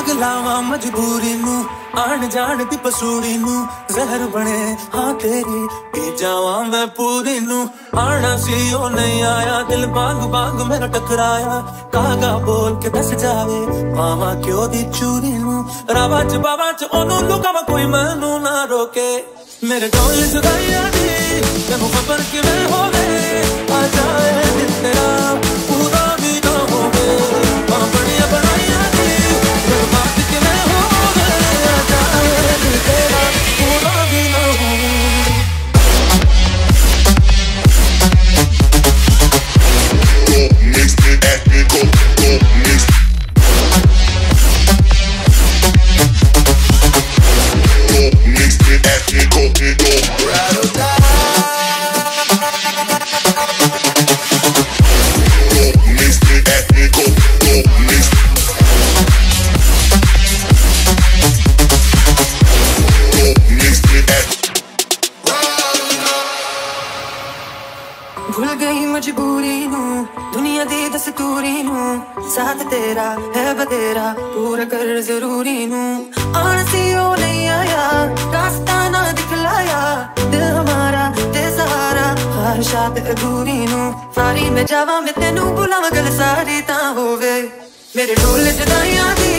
आग लावा मजबूरी नू आन जान दी पसूड़ी नू जहर बने हाँ तेरी पी जावा मैं पूरी नू आना सी ओ नहीं आया दिल बांग बांग मेरा टकराया कागा बोल के दस जावे मामा क्यों दी चूरी नू रावा च बाबा च ओनू लुकावा कोई मैनू ना रोके मेरे ढोल जुदाइया दी तेनू खबर किवें होवे आ जाए दिल तेरा पूरा भी ना होवे बढ़िया बनाइया दी मेरे बात किवें होवे आ जाए दिल तेरा पूरा भी ना होवे Mix it at me go mix mix it at me go ride or die mix it at me go mix mix it at भूल गई मजबूरी नू दुनिया दी दस्तूरी नू साथ तेरा है बतेरा पूरा कर जरूरी नू आन सी ओ नहीं आया रास्ता ना दिखलाया दिल हमारा ते सहारा ख्वाहिशात अधूरी नू सारी मैं जावा मैं तेनू बुलावा गल सारी ता होवे मेरे ढोल जुदाइयां दी